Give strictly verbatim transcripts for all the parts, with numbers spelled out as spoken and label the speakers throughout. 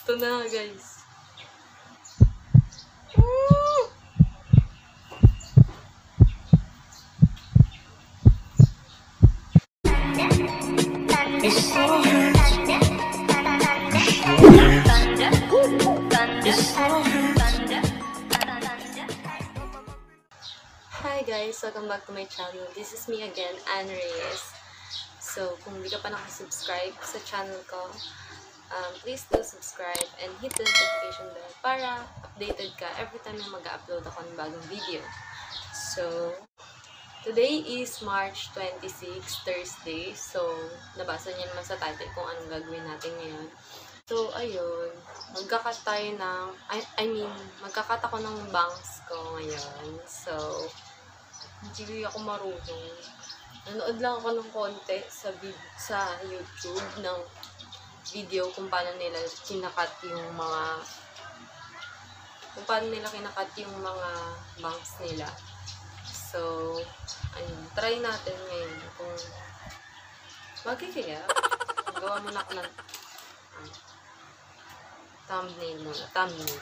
Speaker 1: Ito na, guys. Hi guys, welcome back to my channel. This is me again, Ann Reyes. So, kung hindi ka pa nakasubscribe sa channel ko, um, please do subscribe and hit the notification bell para updated ka every time na mag-upload ako ng bagong video. So, today is March twenty-sixth, Thursday. So, nabasa niyo naman sa title kung anong gagawin natin ngayon. So, ayun. Magkakat tayo ng, I, I mean, magkakat ako ng bangs ko ngayon. So, hindi ako marunong. Nanood lang ako ng konti sa, sa YouTube ng video kung paano nila kinakat yung mga, kung paano nila kinakat yung mga bangs nila. So, ayun. Try natin ngayon kung magkikaya. Gawa muna ako ng um, thumbnail muna. Thumbnail.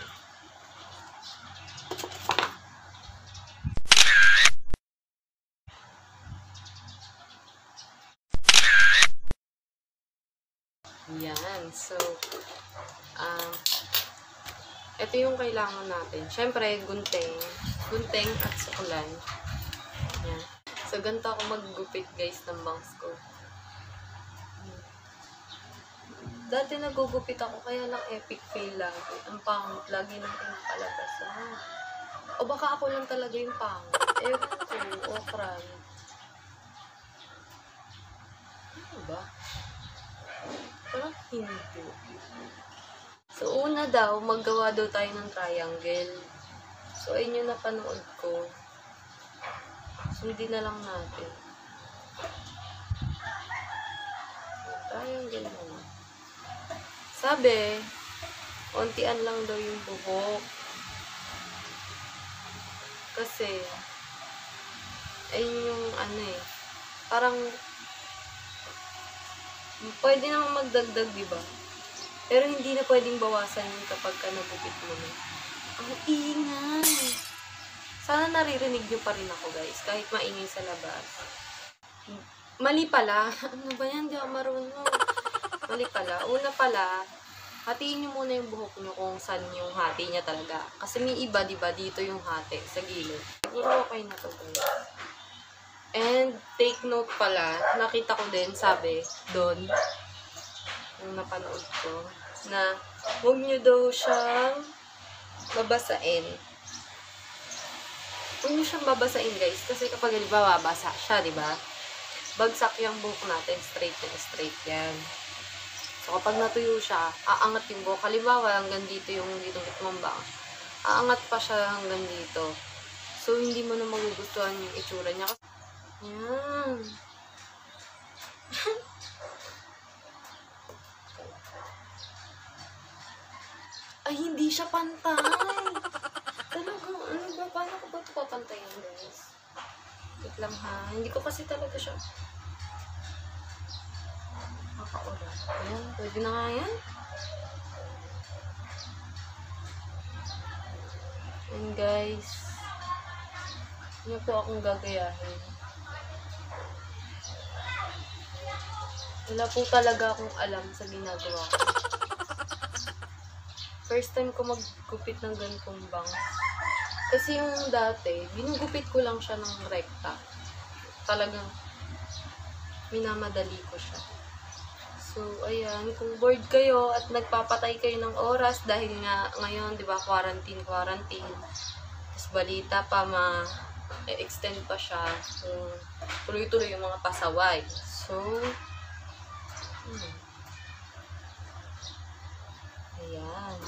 Speaker 1: Yan. So, um, ito yung kailangan natin. Siyempre, gunting. Gunting at sukulay. Yan. So, ganito ako maggupit guys ng bangs ko. Dati nagugupit ako, kaya lang epic fail lagi. Ang pangit, lagi nang pinapalabas. Ah. O baka ako lang talaga yung pangit. Ewan ko, o cry. Ano ba? Parang hindi. So, una daw, maggawa daw tayo ng triangle. So, ayun yung napanood ko. Sundin na lang natin. Triangle mo. Sabi, kontian lang daw yung buhok. Kasi, ayun yung ano eh, parang, pwede naman magdagdag, diba? Pero hindi na pwedeng bawasan yun kapag ka nagupit mo na. Ang ingay! Sana naririnig nyo pa rin ako, guys, kahit maingay sa labas. Mali pala. Ano ba yan? Di ako marunong. Mali pala. Una pala, hatiin nyo muna yung buhok nyo kung saan yung hati niya talaga. Kasi may iba, diba, dito yung hati sa gilid. Siguro okay na to, guys. And, take note pala, nakita ko din, sabi, doon, yung napanood ko, na huwag nyo daw siyang babasain. Huwag nyo siyang babasain, guys. Kasi kapag, di ba, babasa siya, di ba? Bagsak yung buhok natin, straight na straight yan. So, kapag natuyo siya, aangat yung buhok. Halimbawa, hanggang dito yung dito mong bang. Aangat pa siya hanggang dito. So, hindi mo na magugustuhan yung itsura niya. Yan. Ay, hindi siya pantay. Talagang, ano ba? Paano ko ba ito papantayin, guys? Wait lang ha. Hindi ko kasi talaga siya makaula. Ayan, pwede na nga yan. And guys, ano po akong gagayahin. Wala po talaga akong alam sa ginagawa ko. First time ko maggupit ng ganitong bangs. Kasi yung dati, binugupit ko lang siya ng rekta. Talagang minamadali ko siya. So, ayan, kung bored kayo at nagpapatay kayo ng oras dahil nga ngayon, di ba, quarantine, quarantine. Tapos balita pa, ma-extend pa siya. So, tuloy-tuloy yung mga pasaway. So, hmm. Ayan.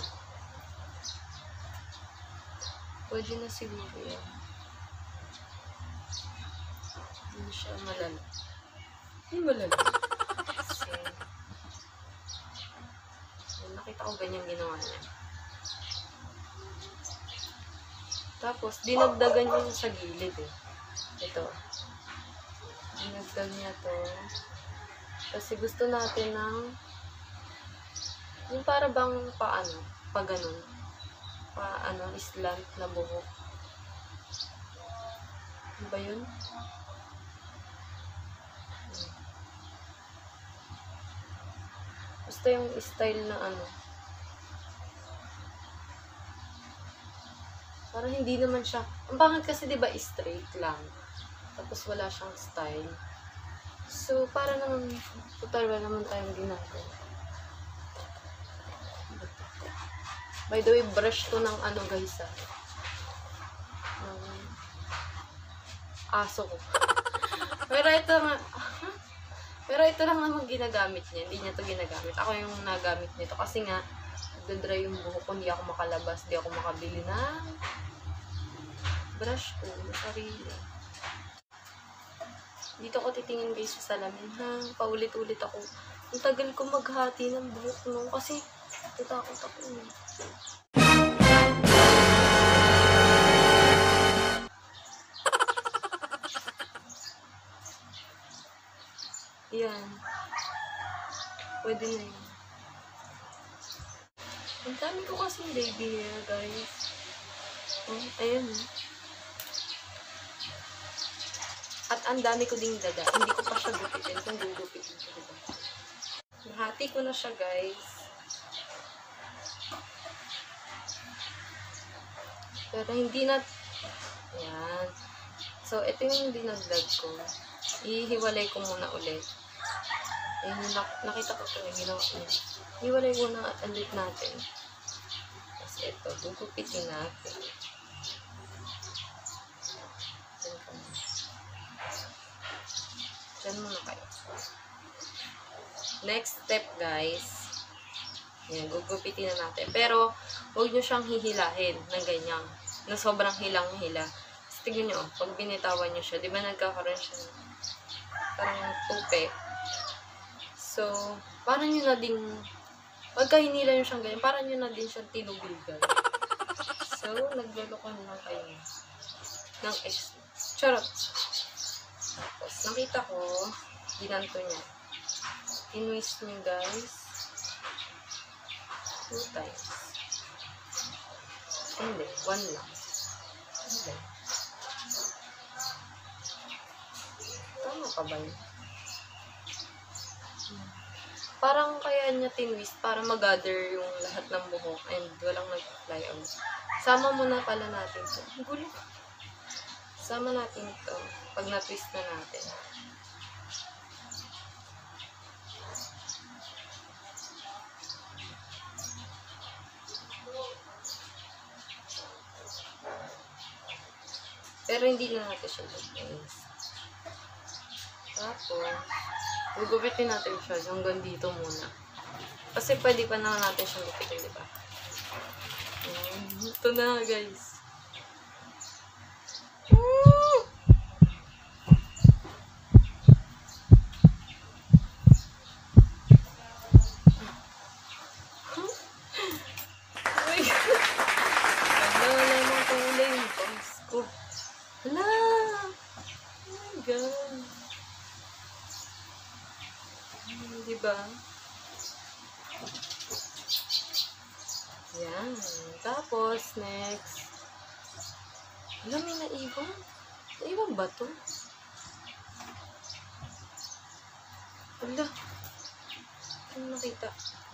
Speaker 1: Pwede na siguro yan. Hindi siya malala. Hindi malala. Kasi, nakita ko ganyan ginawa niya. Tapos, dinagdagan niya sa gilid eh. Ito. Dinagdag niya to. Kasi gusto natin ng Yung para bang paano, pa ganun. Pa ano, slant na buhok. Ano ba yun? Hmm. Basta yung style na ano. Parang hindi naman siya. Ang pangit kasi 'di ba straight lang. Tapos wala siyang style. So, para naman, total wala naman tayong ginagawa. By the way, brush to ng ano guys ah. Um, aso ko. Pero ito nga, pero ito lang naman ginagamit niya. Hindi niya to ginagamit. Ako yung nagamit nito. Kasi nga, nagdadry yung buhok ko. Hindi ako makalabas. Hindi ako makabili ng brush ko. Sarili. Dito ako titingin guys sa salamin ha. Paulit-ulit ako. Ang tagal ko maghati ng buhok no. Kasi tatakot ako eh. Yan. Pwede na yun. Ang dami ko kasing baby hair guys. Oh, ayan eh. At ang dami ko ding daga. Hindi ko pa siya gupitin kung gugupitin ko. Diba? Nahati ko na siya, guys. Pero hindi na... Ayan. So, ito yung dinagdag ko. Ihiwalay ko muna ulit. Ayan, nakita ko ito. Ginawa ko. Ihiwalay muna ulit natin. Tapos ito, gugupitin natin. Diyan muna kayo. Next step, guys. Yan, gugupitin na natin. Pero, huwag nyo siyang hihilahin ng ganyan. Na sobrang hilang-hila. Tapos, tignan nyo, pag binitawan nyo siya, di ba nagkakaroon siya ng parang tupe. So, parang nyo na din, pagka hinila nyo siyang ganyan, parang nyo na din siyang tinugilgal. So, naglulukan lang kayo ng X. Charot! Tapos, nakita ko, ginanto niya. Inwist niyo, guys. Two times. Hindi, one lang. Hindi. Tama ka ba yun? Parang kaya niya tinwist para mag-gather yung lahat ng buhok and walang nag-fly out. Sama muna pala natin ito. Gulo. Sama natin ito pag na-twist na natin. Pero hindi na natin siya mag-twist. Tapos, gugupitin natin siya hanggang dito muna. Kasi pwede pa naman natin siyang gupitin, di ba? Ito na, guys. Hala! Oh my God! Diba? Yan. Tapos, next. Hala, may naiwan. Naiwan ba to? Hala. Ano nakita?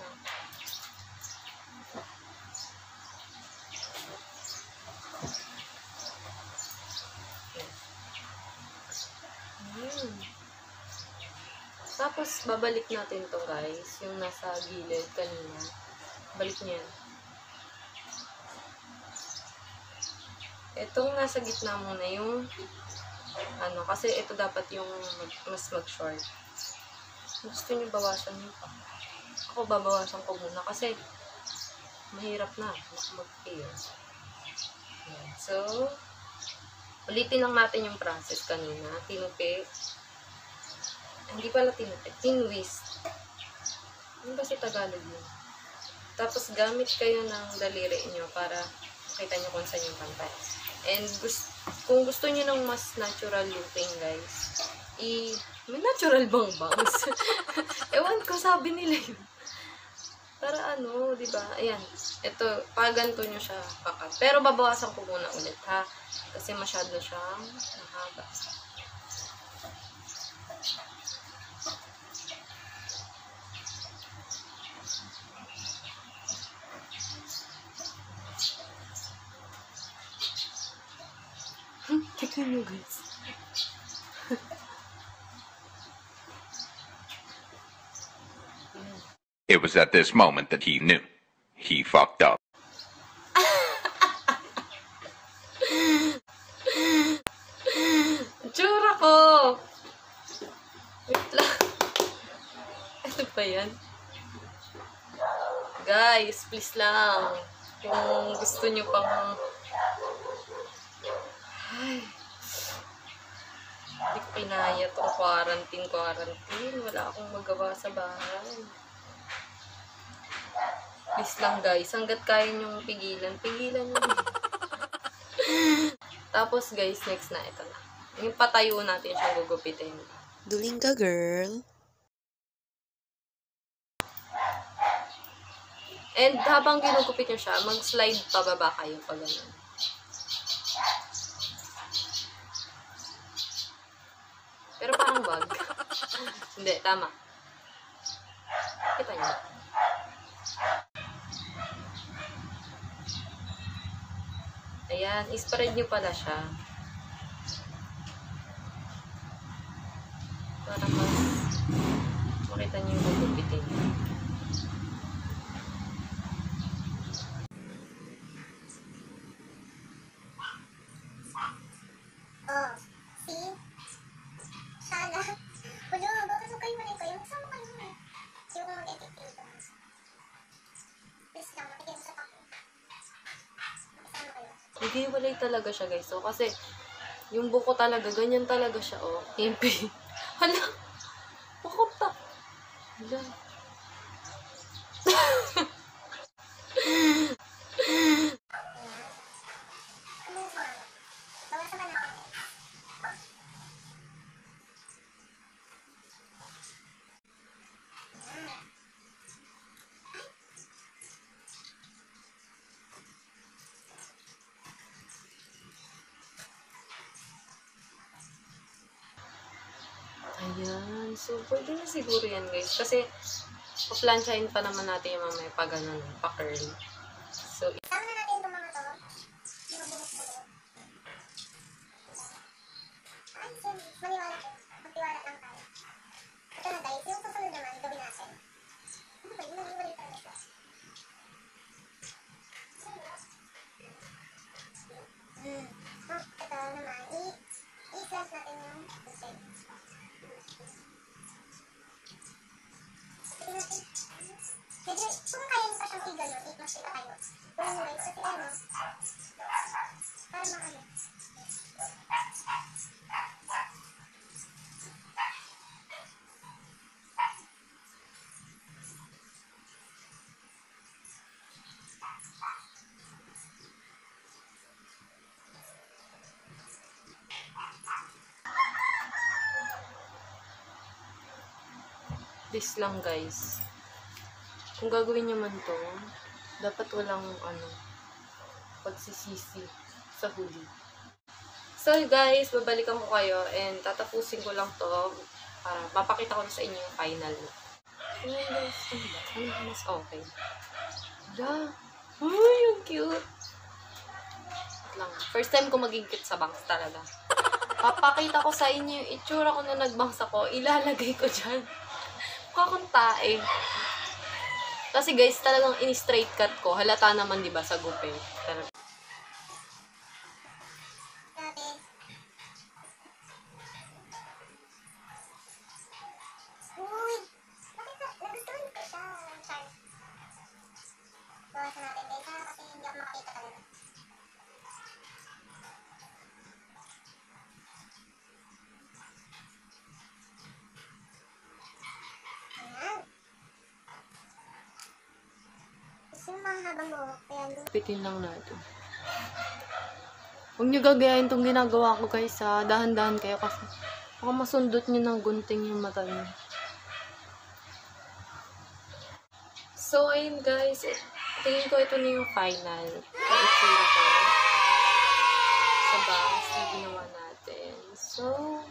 Speaker 1: Hmm. Tapos, babalik natin to guys. Yung nasa gilid kanina. Balik niya. Itong nasa gitna muna yung ano, kasi ito dapat yung mag, mas mag-short. Gusto niyo bawasan niyo pa. Ako babawasan ko muna kasi mahirap na mag-pair. So, ulitin lang natin yung process kanina. Tinupi. Hindi pala tinupi. Tinwist. Ano ba si Tagalog yun? Tapos, gamit kayo ng daliri nyo para makita nyo kung saan yung pantay. And, gusto, kung gusto nyo ng mas natural looking, guys, i... May natural bang bangs? Ewan ko, sabi nila yun. Para ano, di ba? Ayan. Ito, paganto nyo siya kakat. Pero babawasan ko muna ulit, ha? Kasi masyado siyang mahaba. Tignan nyo, guys.
Speaker 2: It was at this moment that he knew. He fucked up.
Speaker 1: Tsura ko! Wait lang. Ano pa yan? Guys, please lang. Kung gusto nyo pang... Ay. Hindi ko kinaya itong quarantine, quarantine. Wala akong magawa sa bahay. Please lang guys, hanggat kaya nyong pigilan, pigilan nyo. Tapos guys, next na, ito na. Yung patayo natin siyang gugupitin.
Speaker 3: Duling ka, girl.
Speaker 1: And habang ginugupit nyo siya, mag-slide pababa kayo pag ganun. Pero parang wag. Hindi, tama. Kita nyo. Ayan, ispread nyo pala siya. Para mas makita nyo yung gugupitin.
Speaker 4: Oh, see? Sana. Wala, baka so kayo mali kayo. Sama kayo mali. Sino kung mag-edit dito? Please lang, matigyan sa pako. Sama kayo.
Speaker 1: Naghiwalay talaga siya guys. So, kasi yung buko talaga, ganyan talaga siya. Oh, impi. Hala. Bakot ta. Hala.
Speaker 4: Bawasan ka natin.
Speaker 1: Ayan. So, pwede na siguro yan guys. Kasi, paplansyahin pa naman natin yung mamaya pa ganun, pa curl. So,
Speaker 4: Sama na natin itong mga to. Yung buhok-buhok. Ay, sim. Maniwala ko. Magtiwala lang tayo. Ito na guys. Yung susunod naman, gawin natin. Ano ba yun? Maniwala tayo siya. Hmm. Oh, ito naman. I- I-slash natin yung shape. Tingnan natin. Medyo, kung kaya mo pa siyang i-ganon, i-mash ito tayo. Kung wait, kasi ano, para maano.
Speaker 1: this lang guys. Kung gagawin nyo man to, dapat walang ano, pagsisisi sa huli. So guys, babalikan ko kayo and tatapusin ko lang to para mapakita ko na sa inyo yung final. Ayan guys, ano ba? Ano ba mas okay? Da! Uy, yung cute! Wait lang. First time ko maging cute sa bangs talaga. Papakita ko sa inyo yung itsura ko na nagbangs ako. Ilalagay ko dyan. Mukha kong tae. Kasi guys, talagang in-straight cut ko. Halata naman, di ba, sa gupit. Talaga.
Speaker 4: Grabe. Uy! Bakit ka? Nagustuhan ko siya. Char. Bawasan natin guys ha, kasi hindi ako makakita talaga. Ayan. Gusto yung mahabang buhok. Kaya
Speaker 1: Pitin lang natin. Huwag nyo gagayahin itong ginagawa ko guys ha. Dahan-dahan kayo kasi baka masundot nyo ng gunting yung mata nyo. So So, ayun guys. Tingin ko ito na yung final. Ang itsura ko. Sa bangs na ginawa natin. So,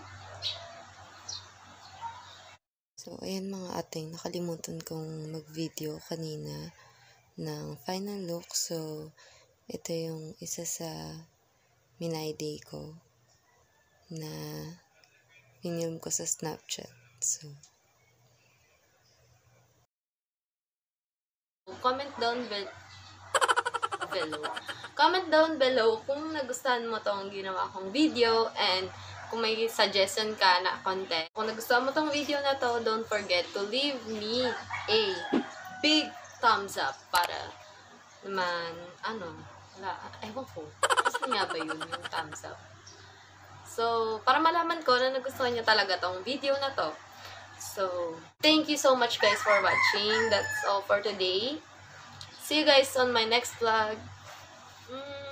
Speaker 3: So, ayan mga ating, nakalimutan kong mag-video kanina ng final look. So, ito yung isa sa Minay Day ko na pinilm ko sa Snapchat. So,
Speaker 1: comment down be below. Comment down below kung nagustuhan mo tong ginawa kong video and kung may suggestion ka na content. Kung nagustuhan mo tong video na to, don't forget to leave me a big thumbs up para naman, ano, wala, ewan ko. Gusto niya ba yun, yung thumbs up? So, para malaman ko na nagustuhan niya talaga tong video na to. So, thank you so much guys for watching. That's all for today. See you guys on my next vlog. Mm.